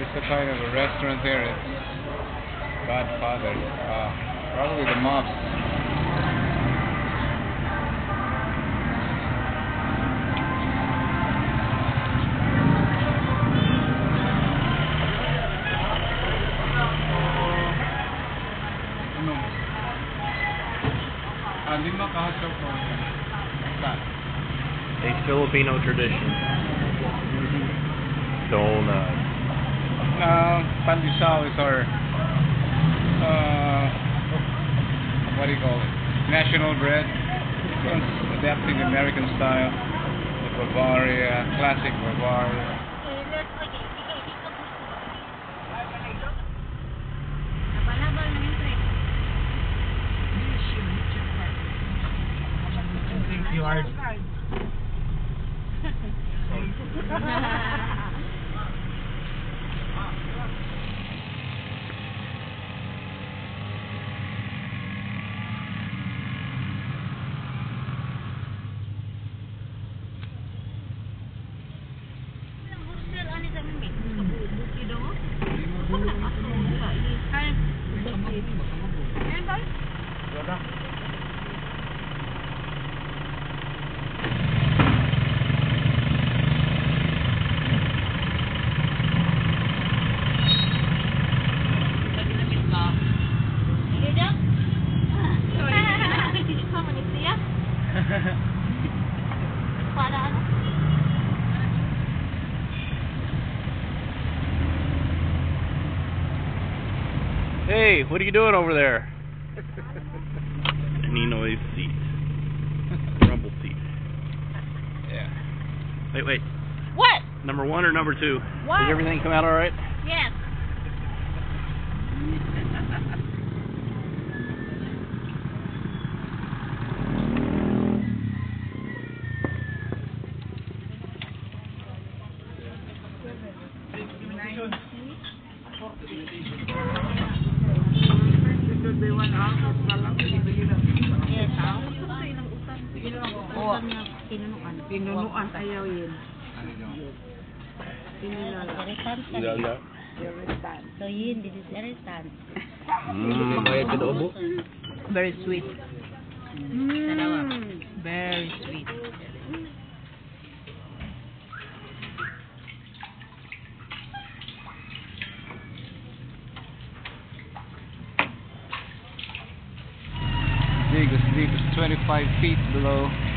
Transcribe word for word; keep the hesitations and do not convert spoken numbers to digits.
What's the kind of a restaurant there? It's Godfather. Uh, probably the mobs. A Filipino tradition. Donut. Uh, pandesal is our, uh, what do you call it? National bread. It's adapting the American style. The Bavaria, classic Bavaria. You are. Hey, what are you doing over there? Nino's seat. Rumble seat. Yeah. Wait, wait. What? Number one or number two? What? Did everything come out all right? Yes. Pinunuan ayaw yun. Ilala. So yun, this is irritant. Mmm, bayad ka na ubo? Very sweet. Mm. Very sweet. Vegas, Vegas, twenty-five feet below